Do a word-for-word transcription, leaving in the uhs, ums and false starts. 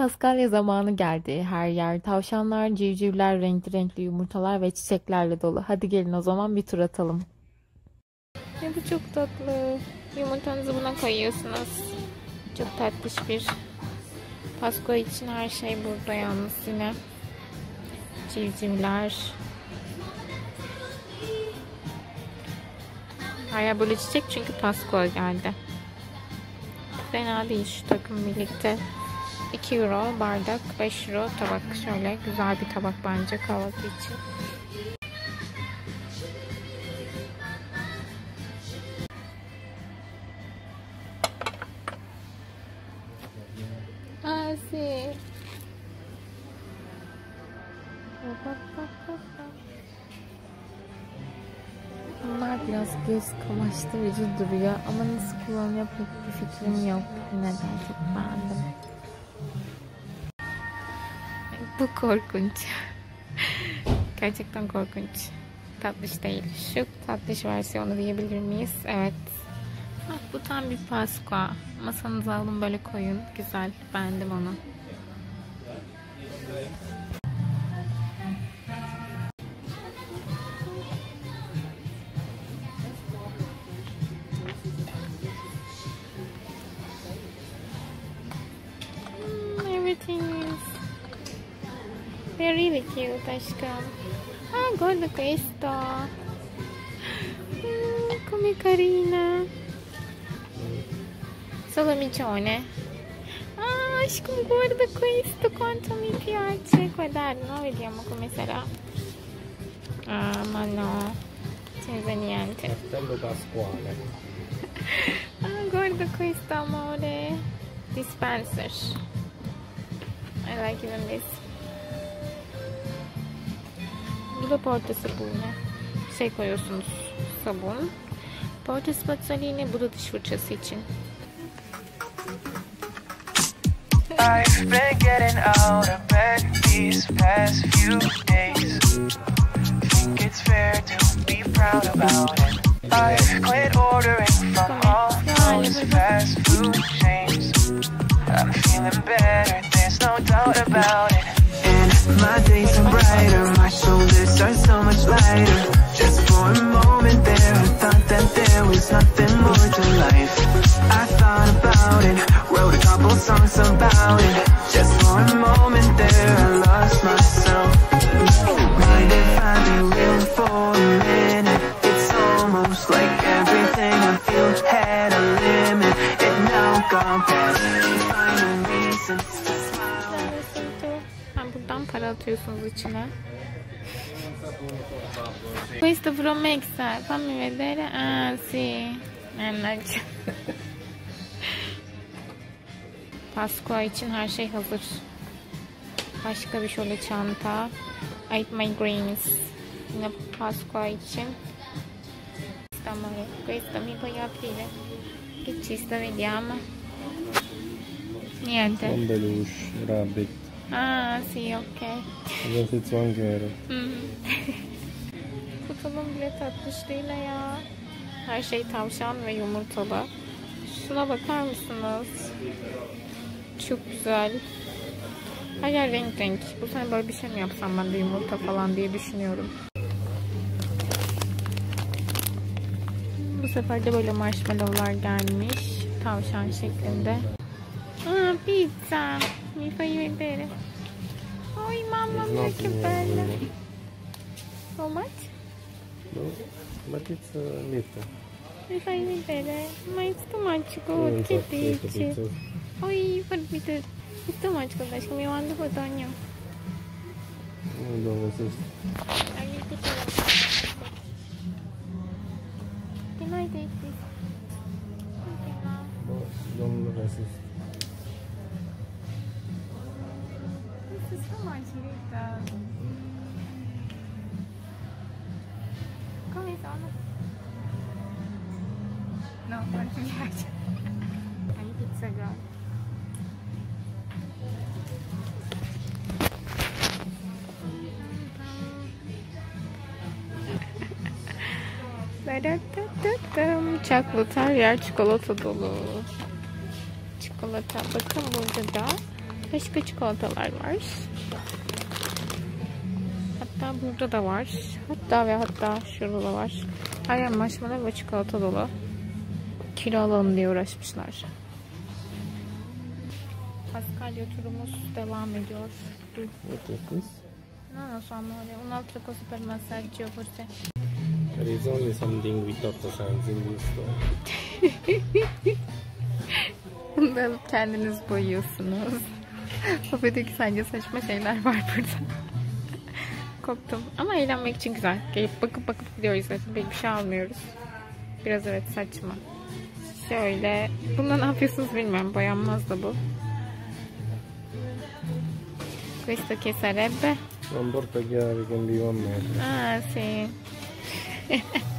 Paskalya zamanı geldi. Her yer tavşanlar, civcivler, renkli renkli yumurtalar ve çiçeklerle dolu. Hadi gelin o zaman bir tur atalım. Ya bu çok tatlı. Yumurtanızı buna koyuyorsunuz. Çok tatlış bir Paska için her şey burada yalnız yine. Civcivler. Her yer böyle çiçek çünkü Paska geldi. Fena değil şu takım birlikte. iki euro bardak, beş euro tabak. Şöyle güzel bir tabak bence kahvaltı için. Asi. Bunlar biraz göz kamaştırıcı duruyor ama nasıl kullanılıyor pek bir fikrim yok. Neden çok beğendim. Bu korkunç. Gerçekten korkunç. Tatlış değil. Şu tatlış versiyonu diyebilir miyiz? Evet. Ah, bu tam bir Paska. Masanıza alın böyle koyun. Güzel. Beğendim onu. Hmm, everything is very cute aşkım. Ah, guarda questo. Mm, come carina. Solomicione. Ah, aşkım guarda questo quanto mi piace. Guarda, vediamo come sarà. Ah, ma no. Senza niente. Castello Pasquale. Ah, guarda questo amore. Dispenser. I like even this. Bu da porta sabunu. Şey koyuyorsunuz, sabun. Porta spazzaline, bu da diş fırçası için. I've been getting out of bed these past few days. Think it's fair to be proud about it. I've quit ordering from all those fast food chains. I'm feeling better, there's no doubt about it. And my days are brighter, my shoulders are so much lighter. Just for a moment there, I thought that there was nothing more to life. I thought about it, wrote a couple songs about it. Just for a moment there, I lost myself. Mind if I be real for a minute? It's almost like everything I feel had a limit. It now gone past. Find a reason to smile. Ben buradan para atıyorsunuz içine. Questo promexa, fammi vedere. Ah, sì. Mannaggia. Paska için her şey hazır. Başka bir şöyle çanta. I eat my greens. Yine Paska için. Questo mi puoi aprire? Che ci sta, vediamo. Niente. Un belush, rabbit. Ah, sì, ok. Questo è anche vero. Kutunun bile tatlış değil ya. Her şey tavşan ve yumurtalı. Şuna bakar mısınız? Çok güzel. Her yer renk renk. Bu sene böyle bir şey mi yapsam ben de yumurta falan diye düşünüyorum. Bu sefer de böyle marshmallowlar gelmiş. Tavşan şeklinde. Ah, pizza. Mi fai vedere. Oi mamma mia che bella. How much? No, but it's a little. Mi fai vedere. Ma it's too much good. Che dici? Oi, forbite. It's too much good. Aşkım, you want to put on you? No, don't resist. I need to put Can I take this? Okay, now. No, don't resist. This is so much later. Come on. No, not too much. I'm pizza girl. Chocolate, her yer çikolata dolu. Çikolata. Bakın burada da Başka çikolatalar var. Hatta burada da var. Hatta ve hatta şurada da var. Her yer marshmallow ve çikolata dolu. Kilo alalım diye uğraşmışlar. Paskalya turumuz devam ediyor. What is this? No, no, sono un'altra cosa per massaggio forse. There is only something with doctor signs in this store. Bunu alıp kendiniz boyuyorsunuz. Babadaki sence saçma şeyler var burada. Koptum. Ama eğlenmek için güzel. Gelip bakıp bakıp gidiyoruz zaten. Pek bir şey almıyoruz. Biraz evet saçma. Şöyle. Bunda ne yapıyorsunuz bilmiyorum. Boyanmaz da bu. Questo che sarebbe? Non porta chiavi, che un bivamento. Ah, sì.